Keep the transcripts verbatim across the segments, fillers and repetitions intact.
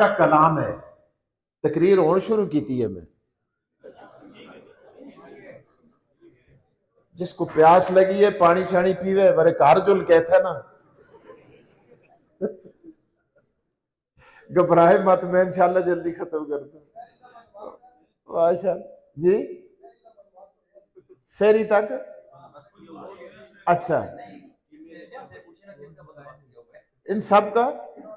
का कलाम है। तकरीर और शुरू की थी है मैं, जिसको प्यास लगी है पानी शानी पीवे, मेरे कारजुल कहता है ना, घबराए मत, मैं इंशाल्लाह जल्दी खत्म कर दूं। माशाल्लाह जी, शहरी तक। अच्छा, इन सब का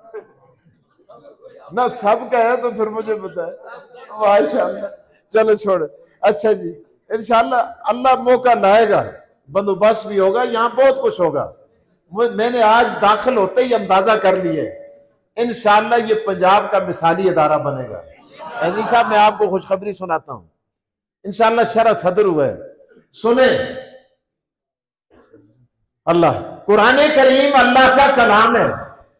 ना, सब का है तो फिर मुझे पता है। माशाल्लाह, चलो छोड़। अच्छा जी, इंशाल्लाह अल्लाह मौका लाएगा, बंदोबस्त भी होगा, यहाँ बहुत कुछ होगा। मैंने आज दाखिल होते ही अंदाजा कर लिया है, इंशाल्लाह ये पंजाब का मिसाली अदारा बनेगा। एनी साहब, मैं आपको खुशखबरी सुनाता हूँ, इंशाल्लाह शरह सदर हुआ है। सुने, अल्लाह कुरान करीम अल्लाह का कलाम है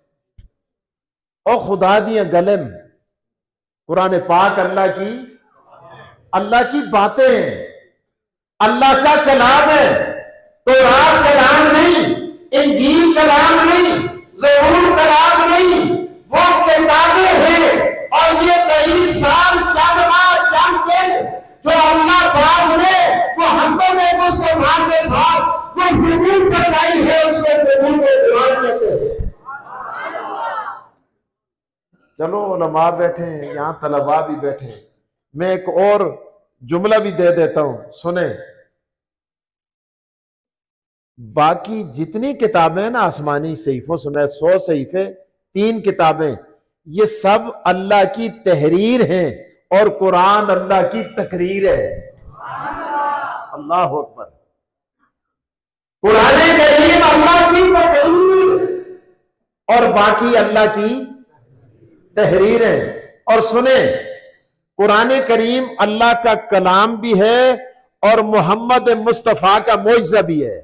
और खुदा दिया गलन, कुरान पाक अल्लाह की अल्लाह की बातें हैं, अल्लाह का कलाम है। तो रात कलाम नहीं, इंजील कलाम नहीं, ज़बूर कलाम नहीं, वो किताबें हैं। और ये तेईस साल चंद चंद दिन जो अल्लाह पाक ने मोहम्मद मुस्तफा के साथ जो हुकूमत करवाई है, उसको हुकूमत कुरान कहते हैं। चलो उलमा बैठे हैं यहाँ, तलबा भी बैठे हैं, मैं एक और जुमला भी दे देता हूं, सुने। बाकी जितनी किताबें ना आसमानी सहीफों समेत सौ सहीफे, तीन किताबें, ये सब अल्लाह की तहरीर हैं और कुरान अल्लाह की तकरीर है। अल्लाह अकबर। कुरान करीम अल्लाह की तकरीर और बाकी अल्लाह की तहरीर है। और सुने, कुरान करीम अल्लाह का कलाम भी है और मोहम्मद मुस्तफा का मोइज़ा भी है।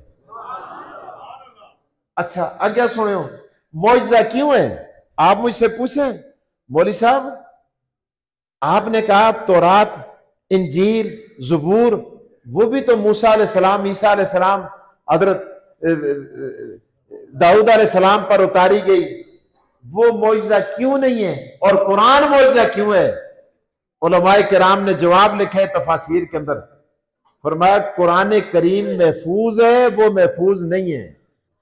अच्छा, आज्ञा सुनो, मोइज़ा क्यों है? आप मुझसे पूछें, मौली साहब आपने कहा तौरात, इंजील, ज़बूर, वो भी तो मूसा अलैहिस्सलाम, ईसा अलैहिस्सलाम, हजरत दाऊद अलैहिस्सलाम पर उतारी गई, वो मोइज़ा क्यों नहीं है? और कुरान मोइज़ा क्यों है? उलमाए किराम ने जवाब लिखा है तफासीर के अंदर, फरमाया कुरान करीम महफूज है, वो महफूज नहीं है।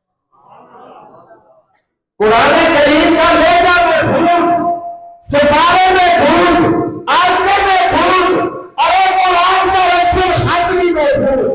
कुरान करीम का लेगा महफूज, सितारे महफूज, आयतें महफूज, और कुरान का रसूल खत भी महफूज।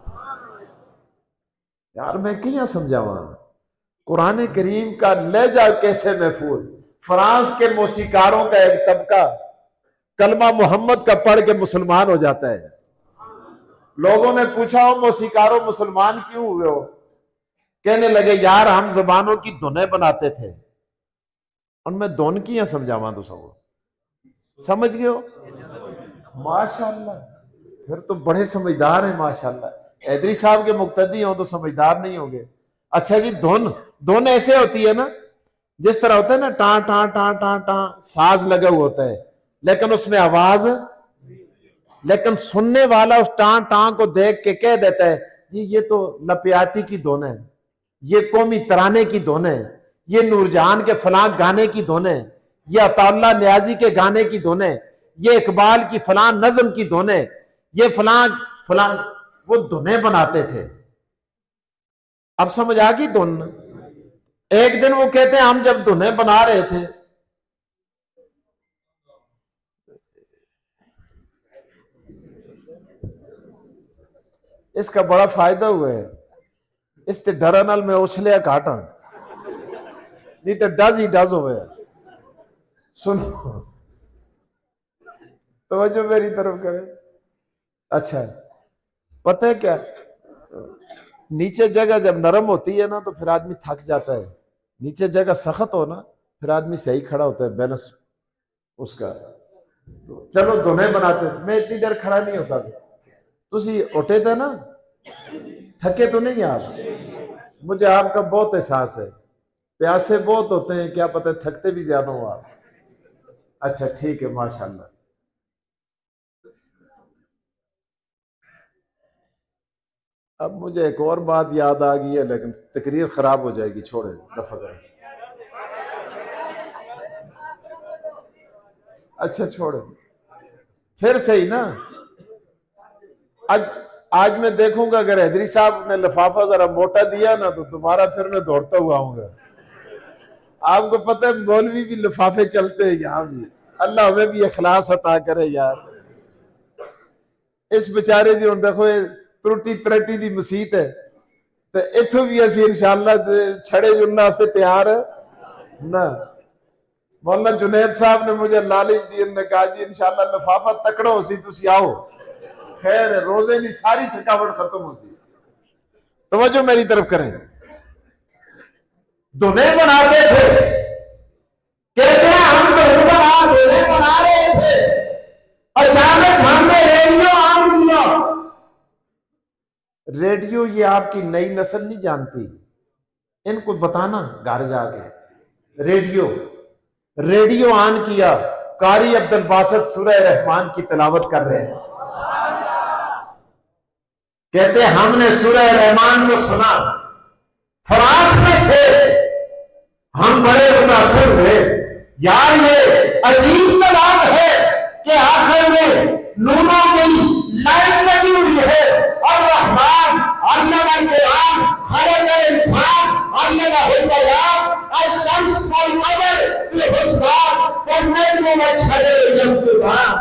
यार मैं क्या समझावा, कुरान करीम का लहजा कैसे महफूज? फ्रांस के मौसीकारों का एक तबका कलमा मोहम्मद का पढ़ के मुसलमान हो जाता है। लोगों ने पूछा, हो मौसीकारों मुसलमान क्यों हुए हो? कहने लगे, यार हम जबानों की धुनें बनाते थे। उनमें धुन की समझावा तो सब समझ गए हो? माशाल्लाह, फिर तो बड़े समझदार हैं माशाल्लाह। हैदरी साहब के मुक्तदी हो तो समझदार नहीं होंगे। अच्छा जी, धुन धुन ऐसे होती है ना, जिस तरह होता है ना, टा टा टा टा टा साज लगा हुआ होता है, लेकिन उसमें आवाज, लेकिन सुनने वाला उस टां टां को देख के कह देता है, जी ये तो लपियाती की धुन है, ये कौमी तराने की धुन है, ये नूरजहान के फलां गाने की धुन है, ये अताउल्लाह न्याजी के गाने की धुन है, ये इकबाल की फलां नज्म की धुन है, ये फलां फलां, वो धुनें बनाते थे। अब समझ आ गई धुन? एक दिन वो कहते हैं, हम जब धुनें बना रहे थे, इसका बड़ा फायदा हुआ है, इस ते डर नाल में उछलिया घाटा, नहीं तो डज ही डज हो गया। सुनो, तो जो मेरी तरफ करे। अच्छा, पता है क्या, नीचे जगह जब नरम होती है ना तो फिर आदमी थक जाता है, नीचे जगह सख्त हो ना फिर आदमी सही खड़ा होता है, बैलेंस उसका। तो चलो धुने बनाते, मैं इतनी देर खड़ा नहीं होता, तुसी उठे थे ना, थके तो नहीं आप? मुझे आपका बहुत एहसास है, प्यासे बहुत होते हैं, क्या पता थकते भी ज्यादा हो आप। अच्छा ठीक है, माशाल्लाह। अब मुझे एक और बात याद आ गई है, लेकिन तकरीर खराब हो जाएगी, छोड़े, दफा करें। अच्छा छोड़ो, फिर सही ना। आज आज मैं देखूंगा अगर हैदरी साहब ने लिफाफा जरा मोटा दिया ना तो दोबारा फिर मैं दौड़ता हुआ आऊंगा। आपको पता है मौलवी भी लिफाफे चलते हैं यहाँ भी। अल्लाह हमें भी इखलास अता करे यार। इस बेचारे दी हुण देखो त्रुटी त्रटी दी मसीत है तो इथों भी असी इंशाअल्लाह छड़े जुड़ने वास्ते तैयार ना। मौलाना जुनैद साहब ने मुझे लालच दी, ने कहा जी इंशाअल्लाह लिफाफा तकड़ो हो सी तुसी आओ, खैर रोजे की सारी थकावट खत्म हो सी। तवज्जो मेरी तरफ करें। धुने बनाते थे, कहते हैं हम धुन बना धुने बना रहे थे, अचानक हमने रेडियो ऑन किया। रेडियो ये आपकी नई नस्ल नहीं जानती, इनको बताना घर जाके। रेडियो रेडियो ऑन किया, कारी अब्दुल बासित सूरह रहमान की तिलावत कर रहे हैं। कहते हमने सूरह रहमान को सुना, फ्रांस में थे, हम बड़े मुतासिर हुए। यार ये अजीब कलाम है कि आखिर में नूनों की लाइन लगी हुई है और रहमान अल्लाह कुरान खलक़ल इंसान अल्लाह हुल अशम्स वल क़मर लिहुस्बान वन्नजमु वश्शजरु यस्जुदान।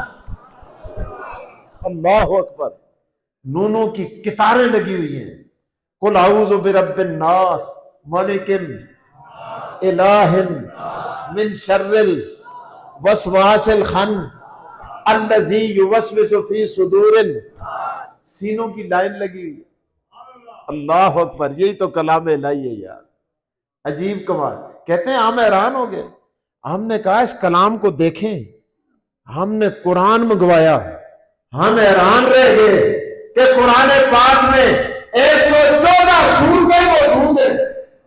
अल्लाहु अकबर। नूनों की कितारें लगी हुई हैं। कुल आऊज़ु बिरब्बिन नास मलिकिन इलाहिन मिन शर्रिल वसवासिल खन अल्लज़ी युवस्विसु फी सुदूरिन। सीनों की लाइन लगी हुई। अल्लाह अकबर। यही तो कलाम इलाही है यार, अजीब कमाल। कहते हैं हम हैरान हो गए, हमने कहा इस कलाम को देखें। हमने कुरान मंगवाया, हम हैरान रह गए कि कुरान पाक में एक सौ चौदह सूरतें मौजूद है।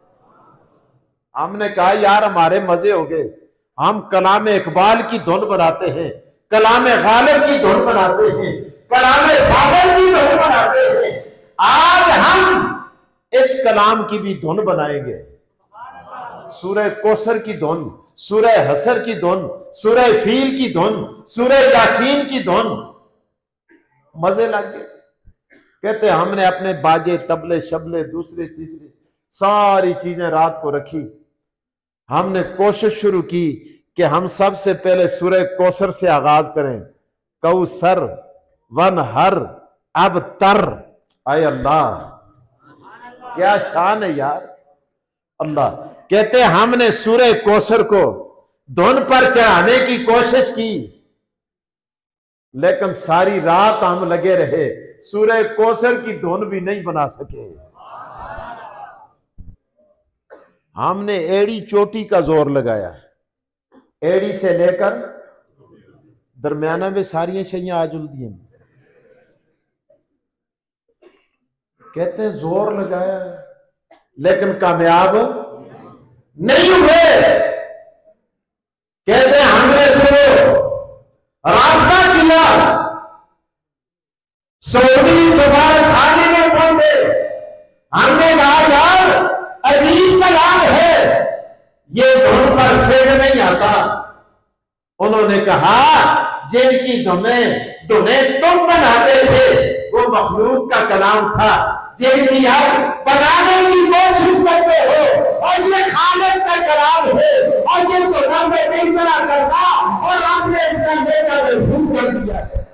हमने कहा यार हमारे मजे हो गए, हम कलाम इकबाल की धुन बनाते हैं, कलाम गालिब की धुन बनाते हैं, कलाम सागर की धुन बनाते हैं। आज हम इस कलाम की भी धुन बनाएंगे। सूरह कौसर की धुन, सूरह हसर की धुन, सूरह फील की धुन, सूरह यासीन की धुन। मजे लग गए। कहते हमने अपने बाजे तबले शबले दूसरे तीसरे सारी चीजें रात को रखी। हमने कोशिश शुरू की कि हम सबसे पहले सूरह कौसर से आगाज करें। कौसर वन हर अब तर। आए अल्लाह क्या शान है यार। अल्लाह कहते हमने सूरह कौसर को धुन पर चढ़ाने की कोशिश की, लेकिन सारी रात हम लगे रहे, सूरह कौसर की धुन भी नहीं बना सके। हमने एड़ी चोटी का जोर लगाया, एड़ी से लेकर दरमियाना में सारी शैयां आज उलझी हैं। कहते हैं जोर लगाया लेकिन कामयाब नहीं हुए। कहते हैं हमने सुनो रास्ता किया, सऊदी सफारत खाने में पहुंचे। हमने कहा यार अजीब कलाम है, ये धुन पर फेर नहीं आता। उन्होंने कहा जिनकी धुनें धुनें तुम बनाते थे वो मखलूक का कलाम था, जिनकी आप बनाने की कोशिश करते हो, और ये खालिक का कलाम है और ये तो रब नहीं चला करता और आपने इसका बेटा महफूज कर दिया है।